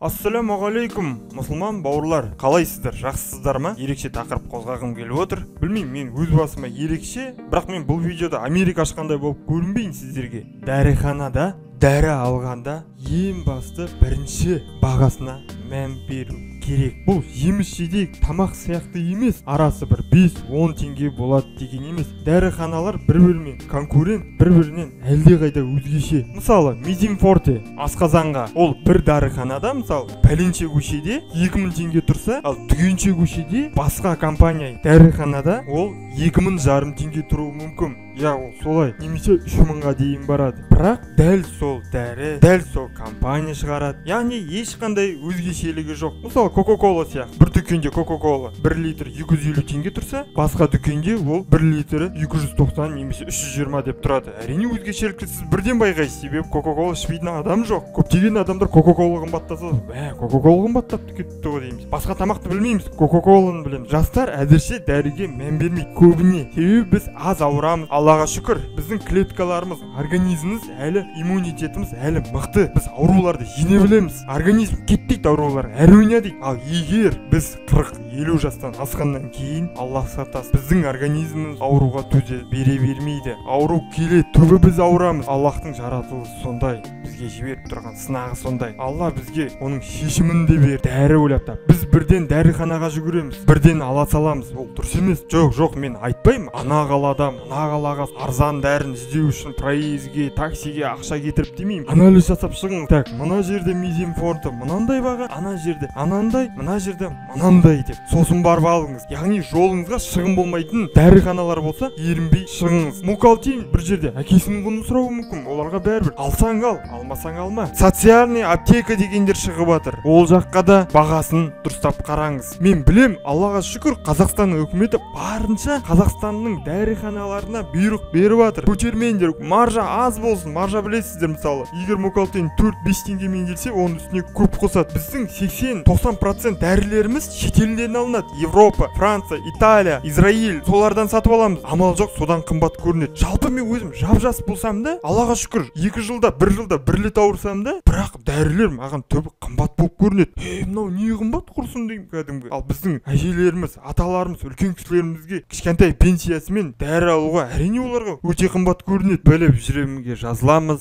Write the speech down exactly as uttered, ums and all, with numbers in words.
Ассалаумағалейкум, мұсылман бауырлар, қалайсыздар, жақсысыздар ма? Ерекше тақырып қозғағым келіп отыр. Білмеймін, мен өз басыма ерекше, бірақ мен бұл видеода Америка ашқандай болып көрінбейін сіздерге. Дәріханада дәрі алғанда ең басты бірінші бағасына мән беру керек. Бұл жеміс жидек тамақ сияқты емес, арасы бір бес он теңге болады деген емес. Дәріханалар бір-бірімен конкурент, бір-бірінен әлдеқайда өзгеше. Мысалы, Мизинфорте асқазанға, ол бір дәріханада, мысалы, пәленше көшеде екі мың теңге тұрса, ал түгенше көшеде басқа компания дәріханада ол екі мың жарым теңге тұруы мүмкін. Я, ол солай, немесе үш мыңға дейін барады. Бірақ дәл сол дәрі, дәл сол компания шығарады. Яғни ешқандай өзгешелігі жоқ. Мысалы, Кока-кола сияқты. Бір дүкенде Кока-кола бір литр екі жүз елу теңге тұрса, басқа дүкенде ол бір литрі екі жүз тоқсан немесе үш жүз жиырма деп тұрады. Әрине өзгешелікті сіз бірден байқайсыз, себебі Кока-кола ішпейтін адам жоқ. Көптеген адамдар Кока-кола қымбаттаса, бә, Кока-кола қымбаттап кетті ғой дейміз. Басқа тамақты білмейміз, Кока-коланы білеміз. Жастар әзірше дәріге мән бермейді көбіне. Себебі біз аз ауырамыз. Аллаға шүкір, біздің клеткаларымыз, организміміз әлі, иммунитетіміз әлі мықты. Біз ауруларды жеңе білеміз. Организм кетпейді аурулар, әруіне дейді. Ал егер біз қырық елу жастан асқаннан кейін, Аллах сақтасын, біздің организміміз ауруға төзе бере бермейді. Ауру келеді, түбі біз ауырамыз. Аллахтың жаратылысы сондай, бізге жіберіп тұрған сынағы сондай. Алла бізге оның шешімін де берді. Дәрі ойлап тап. Біз бірден дәріханаға жүгіреміз, бірден ала саламыз. Ол дұрыс емес. Жоқ, жоқ, мен айтпаймын. Ана қалада, мына қалаға арзан дәрін іздеу үшін проездге, таксиге ақша кетіріп демеймін. Анализ жасап шығыңыз. Так, мына жерде Мизинфорте мынандай баға, ана жерде анандай, мына жерде мынандай деп. Сосын барып алыңыз. Яғни жолыңызға шығын болмайтын дәріханалар болса, ерінбей шығыңыз. Мукалтин бір жерде әкесінің құнын сұрауы мүмкін. Оларға бәрібір. Алсаң ал, алмасаң алма. Социальный аптека дегендер шығып жатыр. Ол жаққа да бағасын дұрыстап қараңыз. Мен білем, Аллаға шүкір, Қазақстанның үкіметі барынша Қазақстанның дәріханаларына бұйрық беріп жатыр. Көтермеңдер, маржа аз болсын. Маржа білесіздер, мысалы, егер Мукалтин төрт бес теңгемен келсе, оның үстіне көп қосады. Біздің сексен тоқсан процент дәрілеріміз шетелден алынады. Европа, Франция, Италия, Израиль, солардан сатып аламыз. Амал жоқ, содан қымбат көрінеді. Жалпы мен өзім жап-жас болсам да, Аллаға шүкір, екі жылда, бір жылда бір рет ауырсам да, бірақ дәрілер маған түбі қымбат болып көрінеді. Ей, мынау не қымбат құрсын деймін кәдімгі. Ал біздің әжелеріміз, аталарымыз, үлкен кісілерімізге кішкентай пенсиясымен дәрі алуға әрине оларға өте қымбат көрінеді. Біліп жүремінге жазыламыз.